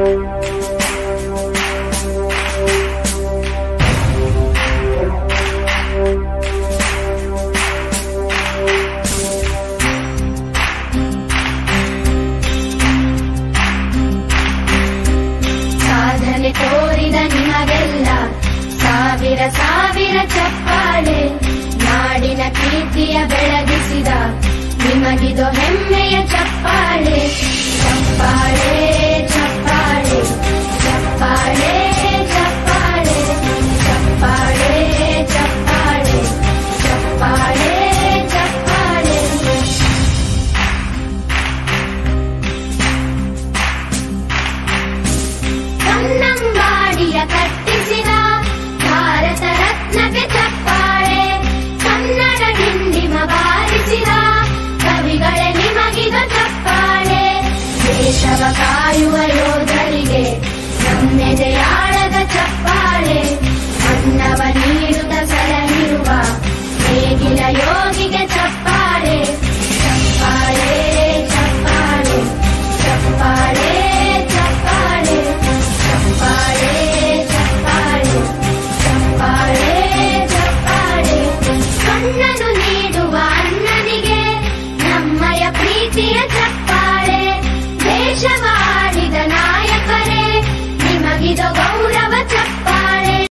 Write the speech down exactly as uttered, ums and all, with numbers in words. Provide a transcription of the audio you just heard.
ತೋರಿದ ನಿಮಗೆಲ್ಲ ಸಾವಿರ ಸಾವಿರ ಚಪ್ಪಾಳೆ, ನಾಡಿನ ಕೀರ್ತಿಯ ಬೆಳಗಿಸಿದ ನಿಮಗಿದು ಹೆಮ್ಮೆಯ ಚಪ್ಪಾಳೆ. ಚಪ್ಪಾಳೆ ಚಪ್ಪಾಳೆ ಚಪ್ಪಾಳೆ ಚಪ್ಪಾಳೆ ಚಪ್ಪಾಳೆ ಚಪ್ಪಾಳೆ ಚಪ್ಪಾಳೆ ಚಪ್ಪಾಳೆ. ಕನ್ನಂಬಾಡಿಯ ಕಟ್ಟಿಸಿದ ಭಾರತ ರತ್ನಕ್ಕೆ ಚಪ್ಪಾಳೆ, ಕನ್ನಡ ಡಿಂಡಿಮ ಬಾರಿಸಿದ ಕವಿಗಳೇ ನಿಮಗಿದು ಚಪ್ಪಾಳೆ. ದೇಶವ ಕಾಯುವ ಯೋಧರಿಗೆ ನಮ್ಮೆದೆಯ